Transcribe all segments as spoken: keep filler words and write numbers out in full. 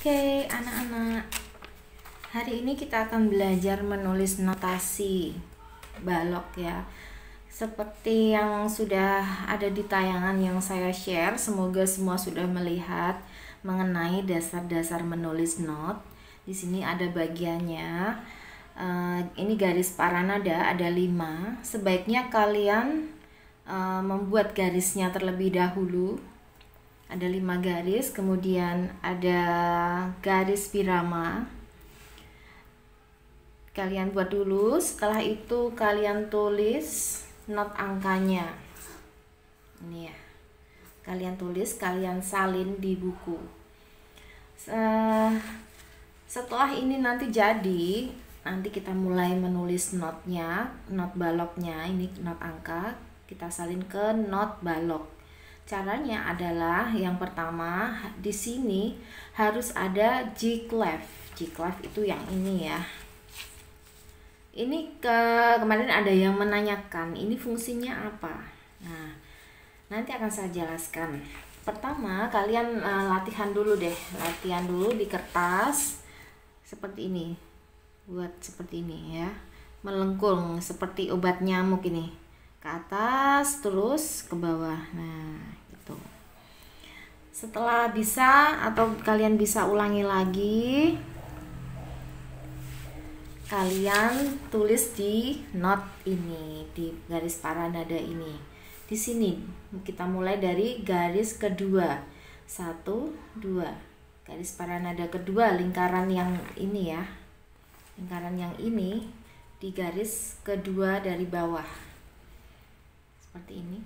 Oke, anak-anak. Hari ini kita akan belajar menulis notasi balok ya. Seperti yang sudah ada di tayangan yang saya share, semoga semua sudah melihat mengenai dasar-dasar menulis not. Di sini ada bagiannya. Uh, ini garis paranada ada lima. Sebaiknya kalian uh, membuat garisnya terlebih dahulu. Ada lima garis, kemudian ada garis birama. Kalian buat dulu, setelah itu kalian tulis not angkanya. Ini ya. Kalian tulis, kalian salin di buku. Setelah ini nanti jadi, nanti kita mulai menulis notnya, not baloknya. Ini not angka, kita salin ke not balok. Caranya adalah yang pertama di sini harus ada G-clef. G-clef itu yang ini ya. Ini ke kemarin ada yang menanyakan ini fungsinya apa. Nah, nanti akan saya jelaskan. Pertama kalian uh, latihan dulu deh, latihan dulu di kertas seperti ini. Buat seperti ini ya. Melengkung seperti obat nyamuk ini. Ke atas terus ke bawah. Nah, gitu. Setelah bisa atau kalian bisa ulangi lagi, kalian tulis di not ini, di garis paranada ini. Di sini kita mulai dari garis kedua. Satu, dua. Garis paranada kedua, lingkaran yang ini ya. Lingkaran yang ini di garis kedua dari bawah. Seperti ini.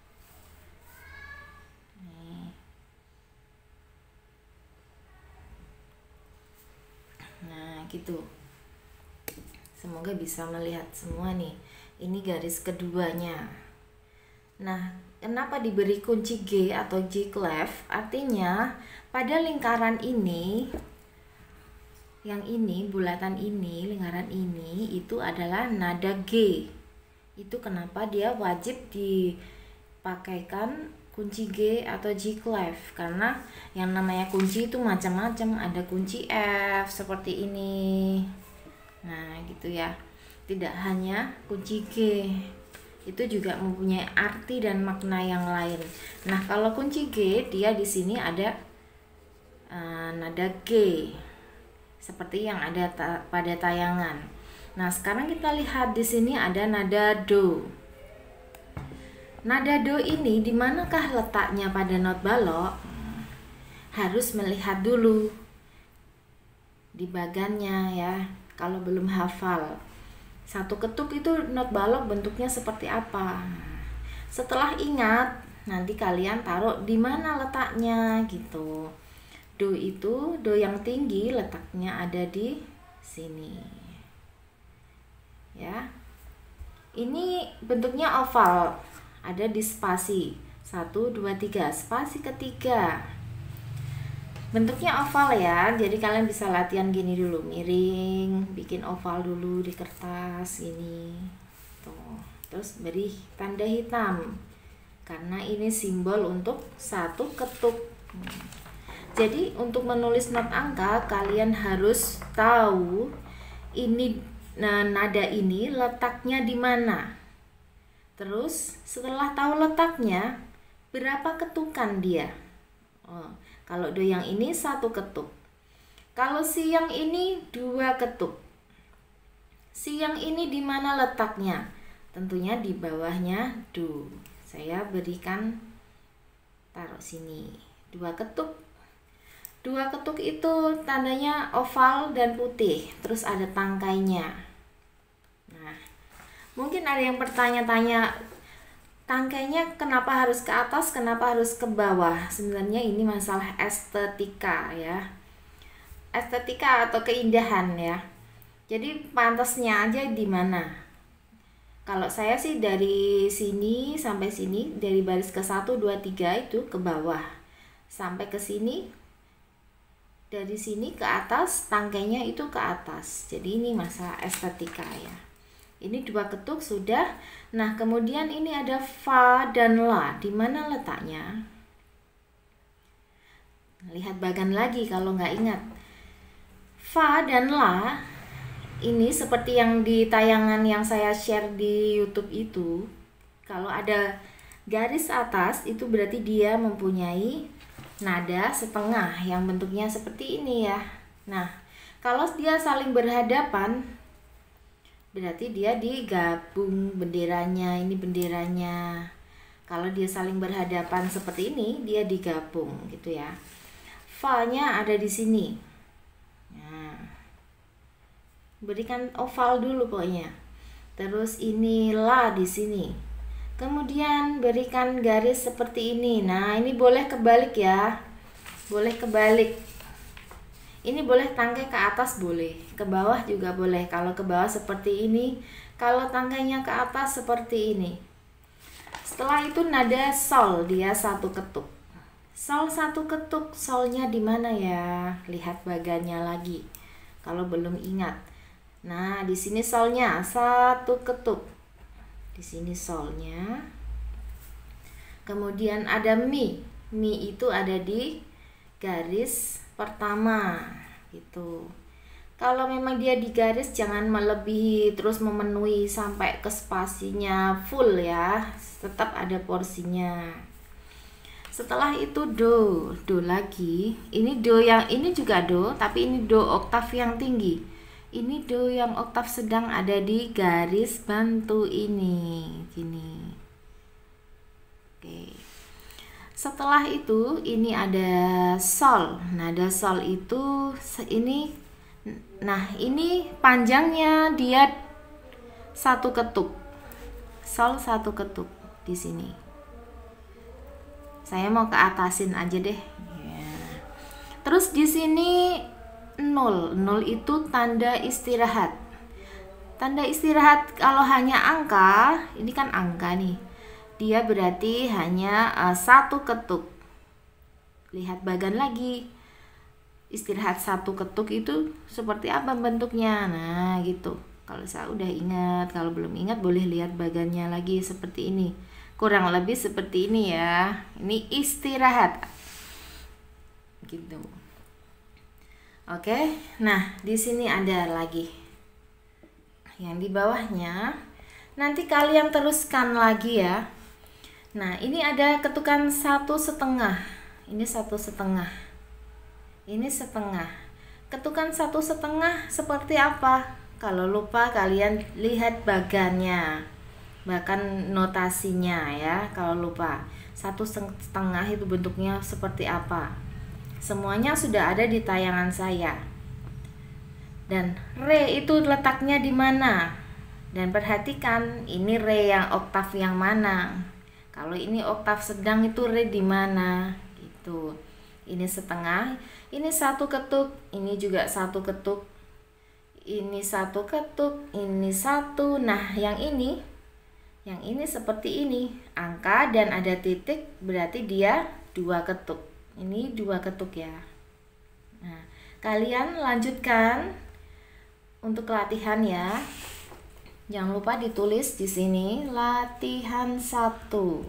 Nih. Nah, gitu. Semoga bisa melihat semua nih. Ini garis keduanya. Nah, kenapa diberi kunci G atau G-clef? Artinya, pada lingkaran ini, yang ini, bulatan ini, lingkaran ini, itu adalah nada G. Itu kenapa dia wajib dipakaikan kunci G atau G-clef, karena yang namanya kunci itu macam-macam, ada kunci F seperti ini. Nah, gitu ya. Tidak hanya kunci G. Itu juga mempunyai arti dan makna yang lain. Nah, kalau kunci G dia di sini ada uh, nada G. Seperti yang ada ta pada tayangan. Nah, sekarang kita lihat di sini ada nada do. Nada do ini di manakah letaknya pada not balok? Harus melihat dulu di bagannya ya. Kalau belum hafal, satu ketuk itu not balok bentuknya seperti apa? Setelah ingat, nanti kalian taruh di mana letaknya gitu. Do itu, do yang tinggi letaknya ada di sini. Ya, ini bentuknya oval, ada di spasi satu, dua, tiga, spasi ketiga. Bentuknya oval ya, jadi kalian bisa latihan gini dulu, miring, bikin oval dulu di kertas ini, tuh. Terus beri tanda hitam, karena ini simbol untuk satu ketuk. Jadi untuk menulis not angka kalian harus tahu ini. Nah, nada ini letaknya di mana? Terus setelah tahu letaknya, berapa ketukan dia? Oh, kalau do yang ini satu ketuk. Kalau si yang ini dua ketuk. Si yang ini di mana letaknya? Tentunya di bawahnya do. Saya berikan taruh sini. Dua ketuk. Dua ketuk itu tandanya oval dan putih. Terus ada tangkainya. Nah, mungkin ada yang bertanya-tanya, tangkainya kenapa harus ke atas, kenapa harus ke bawah? Sebenarnya ini masalah estetika ya. Estetika atau keindahan ya. Jadi pantasnya aja di mana? Kalau saya sih dari sini sampai sini, dari baris ke satu, dua, tiga itu ke bawah. Sampai ke sini, dari sini ke atas, tangkainya itu ke atas. Jadi ini masalah estetika ya. Ini dua ketuk sudah. Nah, kemudian ini ada fa dan la. Di mana letaknya? Lihat bagan lagi kalau nggak ingat. Fa dan la ini seperti yang di tayangan yang saya share di YouTube itu. Kalau ada garis atas itu berarti dia mempunyai nada setengah yang bentuknya seperti ini ya. Nah, kalau dia saling berhadapan berarti dia digabung benderanya, ini benderanya. Kalau dia saling berhadapan seperti ini, dia digabung gitu ya. Fa-nya ada di sini. Nah, berikan oval dulu pokoknya. Terus ini la di sini. Kemudian berikan garis seperti ini. Nah, ini boleh kebalik ya. Boleh kebalik. Ini boleh tangkai ke atas boleh, ke bawah juga boleh. Kalau ke bawah seperti ini, kalau tangganya ke atas seperti ini. Setelah itu nada sol, dia satu ketuk. Sol satu ketuk, solnya di mana ya? Lihat bagannya lagi. Kalau belum ingat. Nah, di sini solnya satu ketuk. Di sini solnya. Kemudian ada mi. Mi itu ada di garis pertama gitu. Kalau memang dia di garis jangan melebihi terus memenuhi sampai ke spasinya full ya, tetap ada porsinya. Setelah itu do, do lagi. Ini do yang ini juga do, tapi ini do oktav yang tinggi. Ini do yang oktav sedang ada di garis bantu ini, gini. Oke. Setelah itu ini ada sol. Nada sol itu ini, nah ini panjangnya dia satu ketuk. Sol satu ketuk di sini. Saya mau ke atasin aja deh. Ya. Terus di sini nol. Nol itu tanda istirahat. Tanda istirahat kalau hanya angka, ini kan angka nih. Dia berarti hanya uh, satu ketuk. Lihat bagan lagi. Istirahat satu ketuk itu seperti apa bentuknya? Nah, gitu. Kalau saya udah ingat, kalau belum ingat boleh lihat bagannya lagi seperti ini. Kurang lebih seperti ini ya. Ini istirahat. Gitu. Oke. Nah, di sini ada lagi. Yang di bawahnya nanti kalian teruskan lagi ya. Nah, ini ada ketukan satu setengah. Ini satu setengah. Ini setengah. Ketukan satu setengah seperti apa? Kalau lupa kalian lihat bagannya, bahkan notasinya ya. Kalau lupa, satu setengah itu bentuknya seperti apa? Semuanya sudah ada di tayangan saya. Dan re itu letaknya di mana? Dan perhatikan ini re yang oktav yang mana? Kalau ini oktav sedang itu re di mana? Gitu. Ini setengah, ini satu ketuk, ini juga satu ketuk. Ini satu ketuk, ini satu. Nah, yang ini yang ini seperti ini. Angka dan ada titik berarti dia dua ketuk. Ini dua ketuk ya. Nah, kalian lanjutkan untuk latihan ya. Jangan lupa ditulis di sini latihan satu.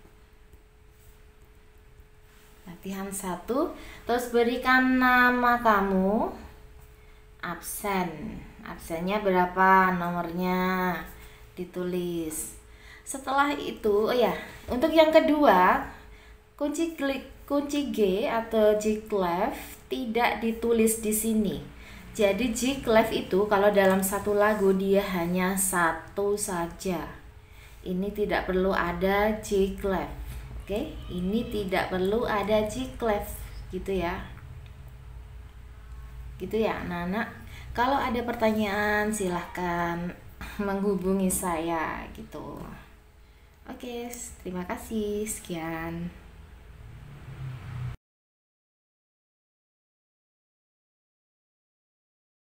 Latihan satu. Terus berikan nama kamu. Absen. Absennya berapa nomornya? Ditulis. Setelah itu, oh ya, untuk yang kedua, kunci klik kunci G atau G clef tidak ditulis di sini. Jadi G clef itu kalau dalam satu lagu dia hanya satu saja. Ini tidak perlu ada G clef. Oke, ini tidak perlu ada G clef gitu ya. Gitu ya, anak-anak. Kalau ada pertanyaan silahkan menghubungi saya gitu. Oke, terima kasih. Sekian.